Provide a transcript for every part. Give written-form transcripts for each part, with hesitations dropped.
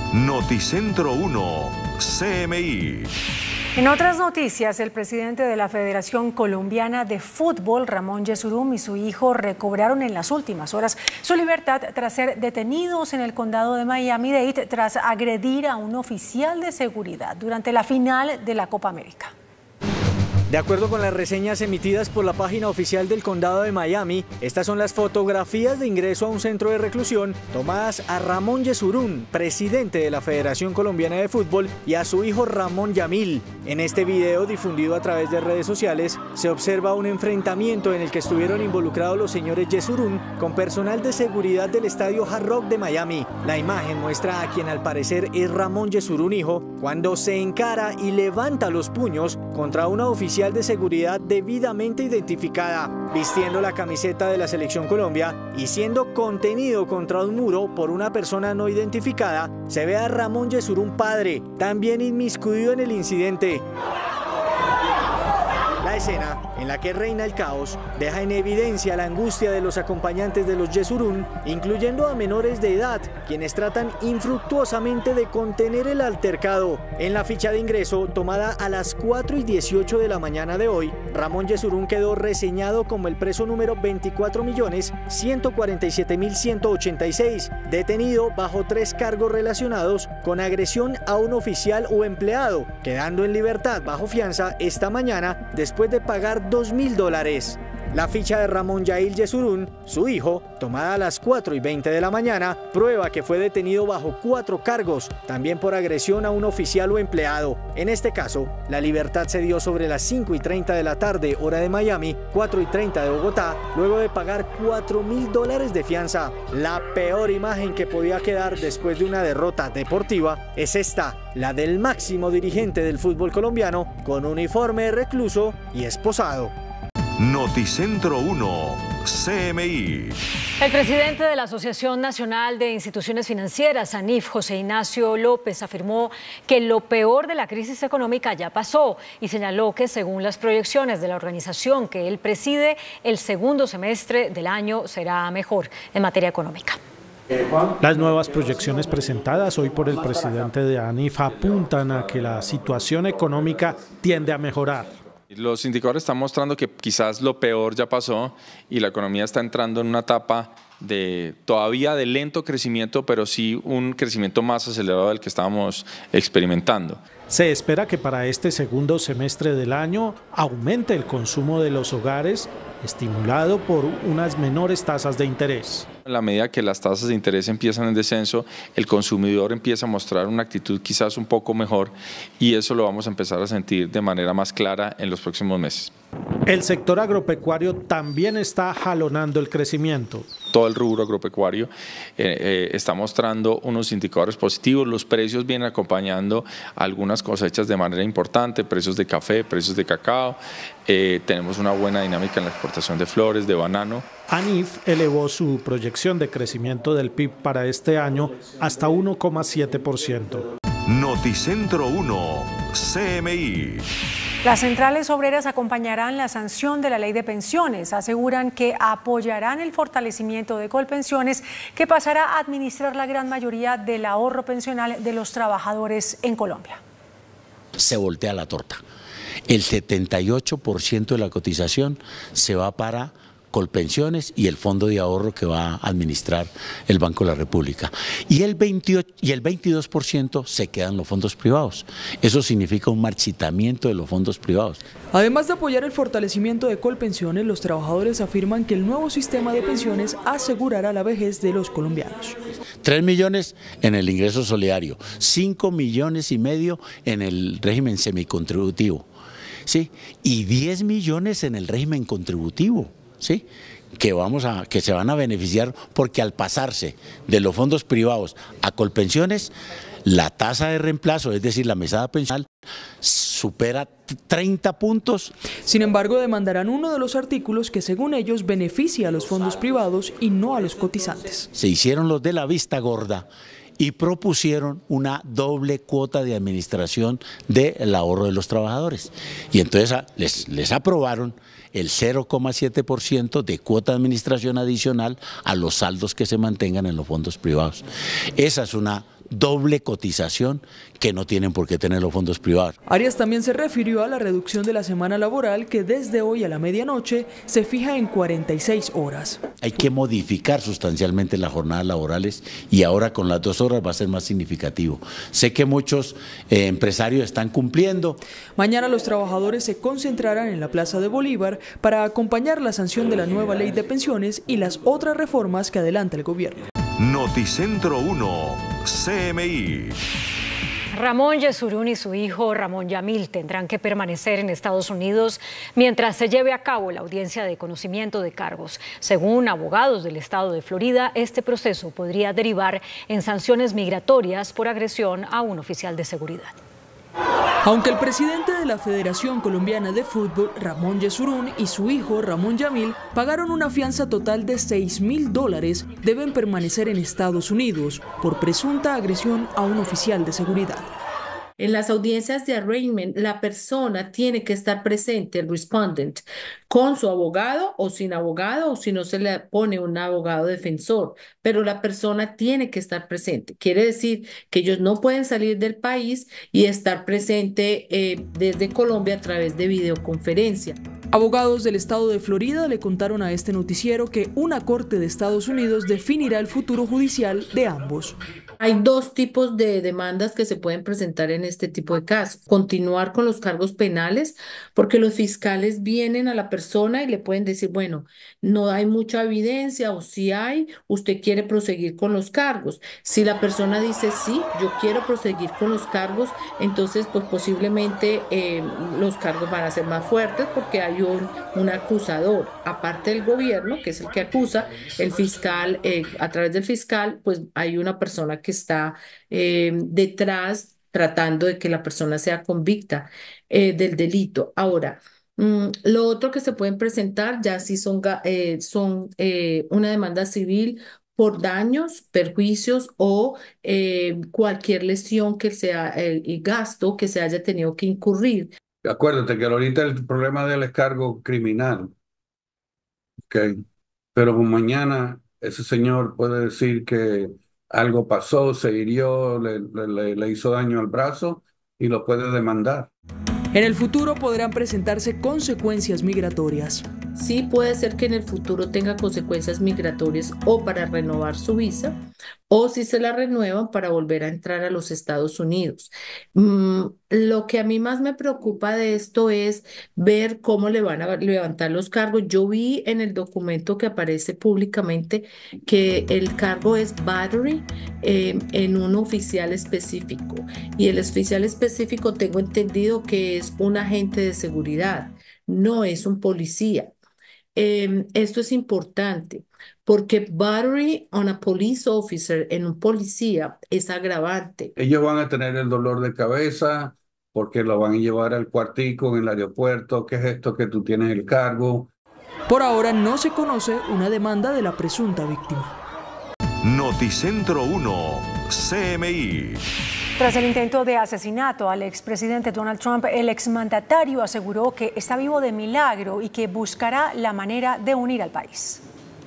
Noticentro 1, CMI. En otras noticias, el presidente de la Federación Colombiana de Fútbol, Ramón Yesurún, y su hijo recobraron en las últimas horas su libertad tras ser detenidos en el condado de Miami-Dade tras agredir a un oficial de seguridad durante la final de la Copa América. De acuerdo con las reseñas emitidas por la página oficial del Condado de Miami, estas son las fotografías de ingreso a un centro de reclusión tomadas a Ramón Yesurún, presidente de la Federación Colombiana de Fútbol, y a su hijo Ramón Yamil. En este video difundido a través de redes sociales, se observa un enfrentamiento en el que estuvieron involucrados los señores Yesurún con personal de seguridad del estadio Hard Rock de Miami. La imagen muestra a quien al parecer es Ramón Yesurún hijo, cuando se encara y levanta los puños contra una oficial de seguridad debidamente identificada, vistiendo la camiseta de la Selección Colombia y siendo contenido contra un muro por una persona no identificada. Se ve a Ramón Yesurún padre, también inmiscuido en el incidente. La escena, en la que reina el caos, deja en evidencia la angustia de los acompañantes de los Yesurún, incluyendo a menores de edad, quienes tratan infructuosamente de contener el altercado. En la ficha de ingreso, tomada a las 4:18 de la mañana de hoy, Ramón Yesurún quedó reseñado como el preso número 24.147.186, detenido bajo 3 cargos relacionados con agresión a un oficial o empleado, quedando en libertad bajo fianza esta mañana después de pagar $2.000. La ficha de Ramón Yail Yesurún, su hijo, tomada a las 4:20 de la mañana, prueba que fue detenido bajo 4 cargos, también por agresión a un oficial o empleado. En este caso, la libertad se dio sobre las 5:30 de la tarde, hora de Miami, 4:30 de Bogotá, luego de pagar $4.000 de fianza. La peor imagen que podía quedar después de una derrota deportiva es esta, la del máximo dirigente del fútbol colombiano, con uniforme recluso y esposado. Noticentro 1, CMI. El presidente de la Asociación Nacional de Instituciones Financieras, ANIF, José Ignacio López, afirmó que lo peor de la crisis económica ya pasó y señaló que, según las proyecciones de la organización que él preside, el segundo semestre del año será mejor en materia económica. Las nuevas proyecciones presentadas hoy por el presidente de ANIF apuntan a que la situación económica tiende a mejorar. Los indicadores están mostrando que quizás lo peor ya pasó y la economía está entrando en una etapa todavía de lento crecimiento, pero sí un crecimiento más acelerado del que estábamos experimentando. Se espera que para este segundo semestre del año aumente el consumo de los hogares, estimulado por unas menores tasas de interés. En la medida que las tasas de interés empiezan en descenso, el consumidor empieza a mostrar una actitud quizás un poco mejor y eso lo vamos a empezar a sentir de manera más clara en los próximos meses. El sector agropecuario también está jalonando el crecimiento. Todo el rubro agropecuario está mostrando unos indicadores positivos, los precios vienen acompañando algunas cosechas de manera importante, precios de café, precios de cacao, tenemos una buena dinámica en la exportación de flores, de banano. ANIF elevó su proyección de crecimiento del PIB para este año hasta 1,7%. Noticentro 1, CMI. Las centrales obreras acompañarán la sanción de la ley de pensiones. Aseguran que apoyarán el fortalecimiento de Colpensiones, que pasará a administrar la gran mayoría del ahorro pensional de los trabajadores en Colombia. Se voltea la torta. El 78% de la cotización se va para Colpensiones y el fondo de ahorro que va a administrar el Banco de la República. Y el 22% se quedan los fondos privados. Eso significa un marchitamiento de los fondos privados. Además de apoyar el fortalecimiento de Colpensiones, los trabajadores afirman que el nuevo sistema de pensiones asegurará la vejez de los colombianos. 3 millones en el ingreso solidario, 5,5 millones en el régimen semicontributivo, ¿sí? Y 10 millones en el régimen contributivo. ¿Sí? Que se van a beneficiar porque al pasarse de los fondos privados a Colpensiones, la tasa de reemplazo, es decir, la mesada pensional, supera 30 puntos. Sin embargo, demandarán uno de los artículos que, según ellos, beneficia a los fondos privados y no a los cotizantes. Se hicieron los de la vista gorda y propusieron una doble cuota de administración del ahorro de los trabajadores. Y entonces les aprobaron el 0,7% de cuota de administración adicional a los saldos que se mantengan en los fondos privados. Esa es una doble cotización que no tienen por qué tener los fondos privados. Arias también se refirió a la reducción de la semana laboral que desde hoy a la medianoche se fija en 46 horas. Hay que modificar sustancialmente las jornadas laborales y ahora con las 2 horas va a ser más significativo. Sé que muchos empresarios están cumpliendo. Mañana los trabajadores se concentrarán en la Plaza de Bolívar para acompañar la sanción de la nueva ley de pensiones y las otras reformas que adelanta el gobierno. Noticentro 1, CMI. Ramón Yesurún y su hijo Ramón Yamil tendrán que permanecer en Estados Unidos mientras se lleve a cabo la audiencia de conocimiento de cargos. Según abogados del estado de Florida, este proceso podría derivar en sanciones migratorias por agresión a un oficial de seguridad. Aunque el presidente de la Federación Colombiana de Fútbol, Ramón Yesurún, y su hijo, Ramón Yamil, pagaron una fianza total de $6.000, deben permanecer en Estados Unidos por presunta agresión a un oficial de seguridad. En las audiencias de arraignment, la persona tiene que estar presente, el respondent, con su abogado o sin abogado, o si no se le pone un abogado defensor, pero la persona tiene que estar presente. Quiere decir que ellos no pueden salir del país y estar presente desde Colombia a través de videoconferencia. Abogados del estado de Florida le contaron a este noticiero que una corte de Estados Unidos definirá el futuro judicial de ambos. Hay 2 tipos de demandas que se pueden presentar en este tipo de casos. Continuar con los cargos penales, porque los fiscales vienen a la persona y le pueden decir, bueno, no hay mucha evidencia o si hay, usted quiere proseguir con los cargos. Si la persona dice, sí, yo quiero proseguir con los cargos, entonces pues posiblemente los cargos van a ser más fuertes porque hay un acusador. Aparte del gobierno, que es el que acusa, el fiscal, a través del fiscal, pues hay una persona que está detrás tratando de que la persona sea convicta del delito. Ahora, lo otro que se pueden presentar ya sí son una demanda civil por daños, perjuicios o cualquier lesión que sea y gasto que se haya tenido que incurrir. Acuérdate que ahorita el problema del es cargo criminal, ¿okay? Pero mañana ese señor puede decir que algo pasó, se hirió, le hizo daño al brazo y lo puede demandar. En el futuro podrán presentarse consecuencias migratorias. Sí puede ser que en el futuro tenga consecuencias migratorias o para renovar su visa o si se la renuevan para volver a entrar a los Estados Unidos. Lo que a mí más me preocupa de esto es ver cómo le van a levantar los cargos. Yo vi en el documento que aparece públicamente que el cargo es battery en un oficial específico y el oficial específico tengo entendido que es un agente de seguridad, no es un policía. Esto es importante porque battery on a police officer, en un policía, es agravante. Ellos van a tener el dolor de cabeza porque lo van a llevar al cuartico en el aeropuerto. ¿Qué es esto que tú tienes el cargo? Por ahora no se conoce una demanda de la presunta víctima. Noticentro 1, CMI. Tras el intento de asesinato al expresidente Donald Trump, el exmandatario aseguró que está vivo de milagro y que buscará la manera de unir al país.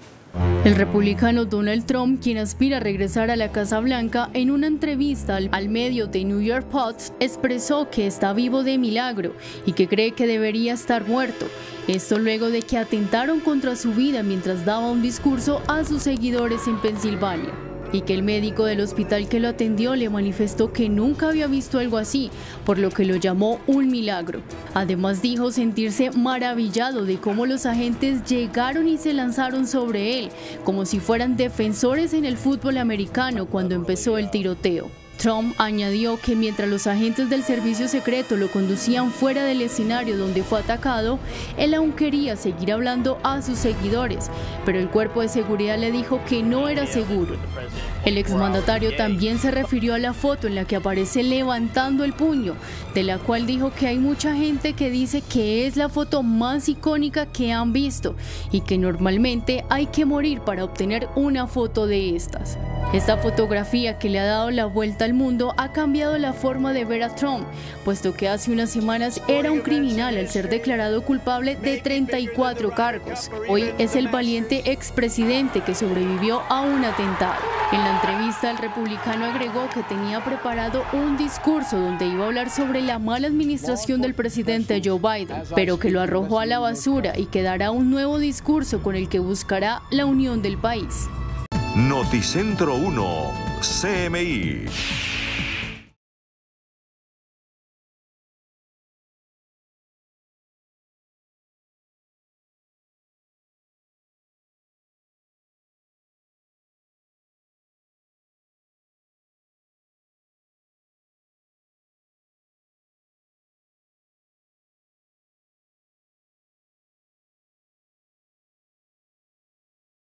El republicano Donald Trump, quien aspira a regresar a la Casa Blanca, en una entrevista al medio The New York Post, expresó que está vivo de milagro y que cree que debería estar muerto. Esto luego de que atentaron contra su vida mientras daba un discurso a sus seguidores en Pensilvania. Y que el médico del hospital que lo atendió le manifestó que nunca había visto algo así, por lo que lo llamó un milagro. Además dijo sentirse maravillado de cómo los agentes llegaron y se lanzaron sobre él, como si fueran defensores en el fútbol americano cuando empezó el tiroteo. Trump añadió que mientras los agentes del servicio secreto lo conducían fuera del escenario donde fue atacado, él aún quería seguir hablando a sus seguidores, pero el cuerpo de seguridad le dijo que no era seguro. El exmandatario también se refirió a la foto en la que aparece levantando el puño, de la cual dijo que hay mucha gente que dice que es la foto más icónica que han visto y que normalmente hay que morir para obtener una foto de estas. Esta fotografía, que le ha dado la vuelta al mundo, ha cambiado la forma de ver a Trump, puesto que hace unas semanas era un criminal al ser declarado culpable de 34 cargos. Hoy es el valiente expresidente que sobrevivió a un atentado. En la entrevista, el republicano agregó que tenía preparado un discurso donde iba a hablar sobre la mala administración del presidente Joe Biden, pero que lo arrojó a la basura y que dará un nuevo discurso con el que buscará la unión del país. Noticentro 1, CMI.